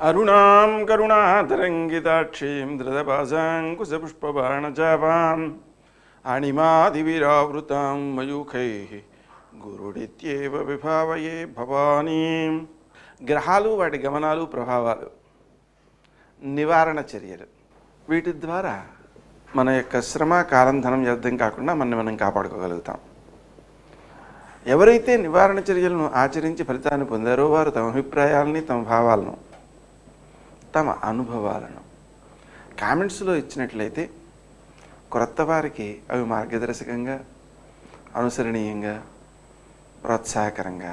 అరుణాం కరుణాతరంగితాక్షీం ధృతపాశాంకుశపుష్పబాణచాపాం అణిమాదివిరావృతాం మయూఖైః గురుడిత్యేవ విభావయే భవానీం. గ్రహాలు, వాటి గమనాలు, ప్రభావాలు, నివారణ చర్యలు, వీటి ద్వారా మన యొక్క శ్రమ, కాలం, ధనం వ్యర్థం కాకుండా మనం కాపాడుకోగలుగుతాం. ఎవరైతే నివారణ చర్యలను ఆచరించి ఫలితాన్ని పొందారో వారు తమ అభిప్రాయాలని, తమ భావాలను, తమ అనుభవాలను కామెంట్స్లో ఇచ్చినట్లయితే కొత్త వారికి అవి మార్గదర్శకంగా, అనుసరణీయంగా, ప్రోత్సాహకరంగా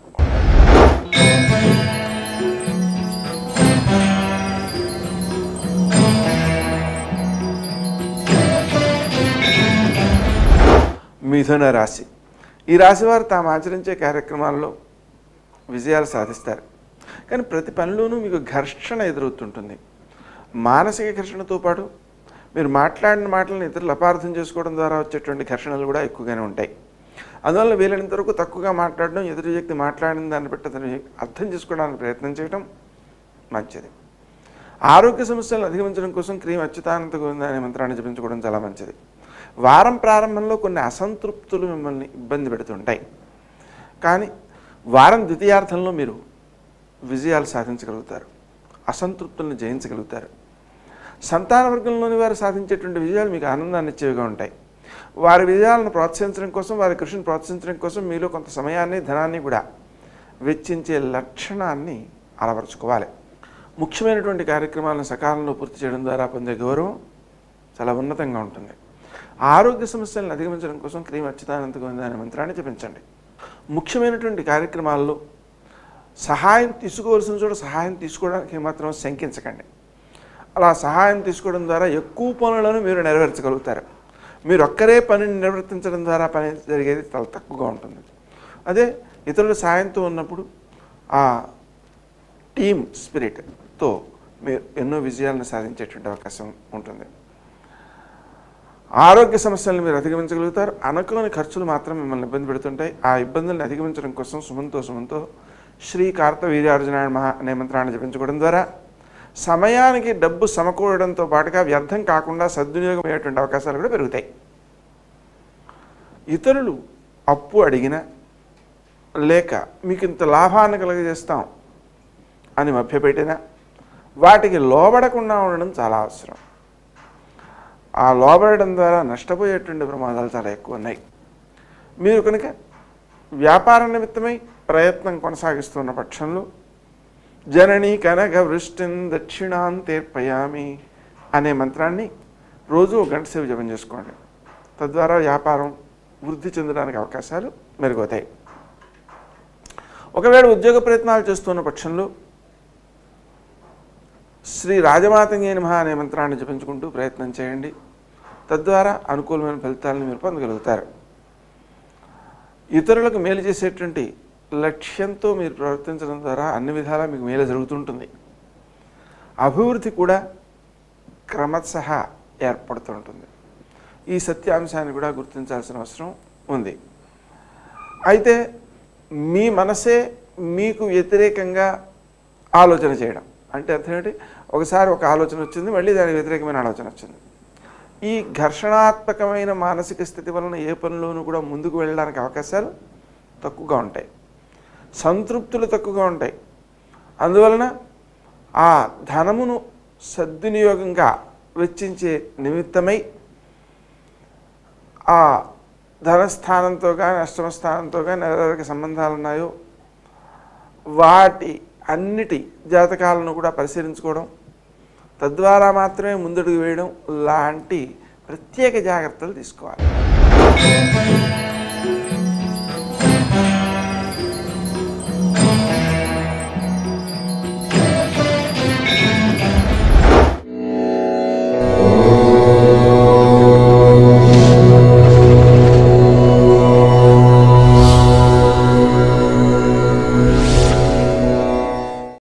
మిథున రాశి. ఈ రాశివారు తాము ఆచరించే కార్యక్రమాల్లో విజయాలు సాధిస్తారు. కానీ ప్రతి పనిలోనూ మీకు ఘర్షణ ఎదురవుతుంటుంది. మానసిక ఘర్షణతో పాటు మీరు మాట్లాడిన మాటలను ఇతరులు అపార్థం చేసుకోవడం ద్వారా వచ్చేటువంటి ఘర్షణలు కూడా ఎక్కువగానే ఉంటాయి. అందువల్ల వీలైనంత వరకు తక్కువగా మాట్లాడడం, ఎదురు వ్యక్తి మాట్లాడిన దాన్ని బట్టి అతను అర్థం చేసుకోవడానికి ప్రయత్నం చేయడం మంచిది. ఆరోగ్య సమస్యలను అధిగమించడం కోసం క్రీం అచ్యుతానంత గోవింద అనే మంత్రాన్ని జపించుకోవడం చాలా మంచిది. వారం ప్రారంభంలో కొన్ని అసంతృప్తులు మిమ్మల్ని ఇబ్బంది పెడుతుంటాయి. కానీ వారం ద్వితీయార్థంలో మీరు విజయాలు సాధించగలుగుతారు, అసంతృప్తులను జయించగలుగుతారు. సంతాన వర్గంలోని వారు సాధించేటువంటి విజయాలు మీకు ఆనందాన్ని ఇచ్చేవిగా ఉంటాయి. వారి విజయాలను ప్రోత్సహించడం కోసం, వారి కృషిని ప్రోత్సహించడం కోసం మీలో కొంత సమయాన్ని, ధనాన్ని కూడా వెచ్చించే లక్షణాన్ని అలవరుచుకోవాలి. ముఖ్యమైనటువంటి కార్యక్రమాలను సకాలంలో పూర్తి చేయడం ద్వారా పొందే గౌరవం చాలా ఉన్నతంగా ఉంటుంది. ఆరోగ్య సమస్యలను అధిగమించడం కోసం క్రీం అచ్యుతానంత గోవింద అనే మంత్రాన్ని జపించండి. ముఖ్యమైనటువంటి కార్యక్రమాల్లో సహాయం తీసుకోవాల్సిన చోట సహాయం తీసుకోవడానికి ఏమాత్రం శంకించకండి. అలా సహాయం తీసుకోవడం ద్వారా ఎక్కువ పనులను మీరు నెరవేర్చగలుగుతారు. మీరు ఒక్కరే పనిని నిర్వర్తించడం ద్వారా పని జరిగేది చాలా తక్కువగా ఉంటుంది. అదే ఇతరుల సాయంతో ఉన్నప్పుడు ఆ టీమ్ స్పిరిట్తో మీరు ఎన్నో విజయాలను సాధించేటువంటి అవకాశం ఉంటుంది. ఆరోగ్య సమస్యలను మీరు అధిగమించగలుగుతారు. అనుకోని ఖర్చులు మాత్రం మిమ్మల్ని ఇబ్బంది పెడుతుంటాయి. ఆ ఇబ్బందులను అధిగమించడం కోసం సుమంతో శ్రీ కార్తవీర్యార్జునాయ నమః అనే మంత్రాన్ని జపించుకోవడం ద్వారా సమయానికి డబ్బు సమకూడడంతో పాటుగా వ్యర్థం కాకుండా సద్వినియోగం అయ్యేటువంటి అవకాశాలు కూడా పెరుగుతాయి. ఇతరులు అప్పు అడిగినా లేక మీకు ఇంత లాభాన్ని కలుగజేస్తాం అని మభ్యపెట్టినా వాటికి లోబడకుండా ఉండడం చాలా అవసరం. ఆ లోబడడం ద్వారా నష్టపోయేటువంటి ప్రమాదాలు చాలా ఎక్కువ ఉన్నాయి. మీరు కనుక వ్యాపార నిమిత్తమై ప్రయత్నం కొనసాగిస్తున్న పక్షంలో జననీ కనక వృష్టిం దక్షిణాంతేర్పయామి అనే మంత్రాన్ని రోజు 1 గంట సేపు జపం చేసుకోండి. తద్వారా వ్యాపారం వృద్ధి చెందడానికి అవకాశాలు మెరుగవుతాయి. ఒకవేళ ఉద్యోగ ప్రయత్నాలు చేస్తున్న పక్షంలో శ్రీ రాజమాతంగే నమః అనే మంత్రాన్ని జపించుకుంటూ ప్రయత్నం చేయండి. తద్వారా అనుకూలమైన ఫలితాలను మీరు పొందగలుగుతారు. ఇతరులకు మేలు చేసేటువంటి లక్ష్యంతో మీరు ప్రవర్తించడం ద్వారా అన్ని విధాలా మీకు మేలు జరుగుతుంటుంది. అభివృద్ధి కూడా క్రమశః ఏర్పడుతుంటుంది. ఈ సత్యాంశాన్ని కూడా గుర్తించాల్సిన అవసరం ఉంది. అయితే మీ మనసే మీకు వ్యతిరేకంగా ఆలోచన చేయడం అంటే అర్థం ఏంటి? ఒకసారి ఒక ఆలోచన వచ్చింది, మళ్ళీ దానికి వ్యతిరేకమైన ఆలోచన వచ్చింది. ఈ ఘర్షణాత్మకమైన మానసిక స్థితి వలన ఏ పనిలోనూ కూడా ముందుకు వెళ్ళడానికి అవకాశాలు తక్కువగా ఉంటాయి, సంతృప్తులు తక్కువగా ఉంటాయి. అందువలన ఆ ధనమును సద్వినియోగంగా వెచ్చించే నిమిత్తమై ఆ ధనస్థానంతో కానీ అష్టమస్థానంతో కానీ ఎవరెవరికి సంబంధాలు ఉన్నాయో వాటి అన్నిటి జాతకాలను కూడా పరిశీలించుకోవడం, తద్వారా మాత్రమే ముందడుగు వేయడం లాంటి ప్రత్యేక జాగ్రత్తలు తీసుకోవాలి.